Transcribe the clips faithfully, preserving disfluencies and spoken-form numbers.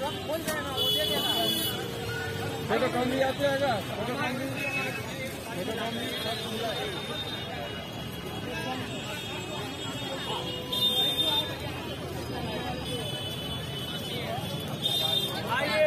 photo कम भी आते आएगा, फोटो कम भी, फोटो कम भी आइए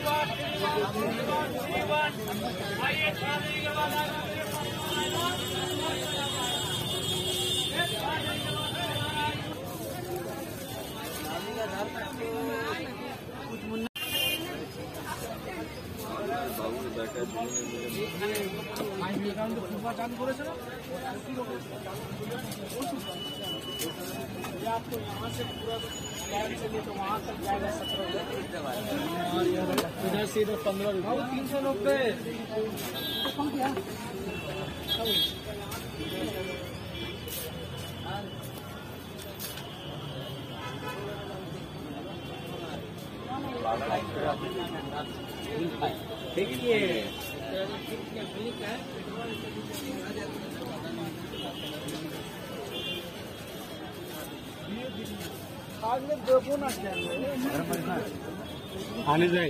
चालू करे आपको यहाँ से पूरा चलिए तो वहाँ तक जाएगा सत्रह इधर से इधर पंद्रह रुपये तीन सौ नब्बे देखिए आज में देखो ना आने जाए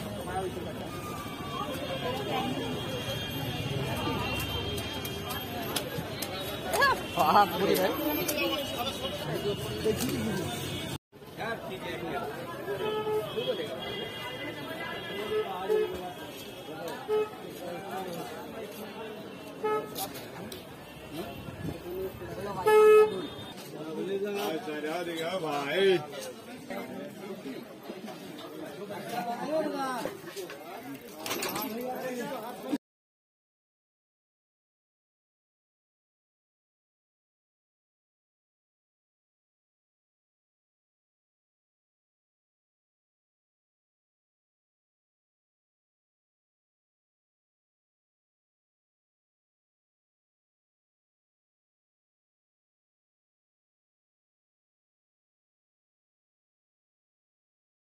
हाँ पूरी भाई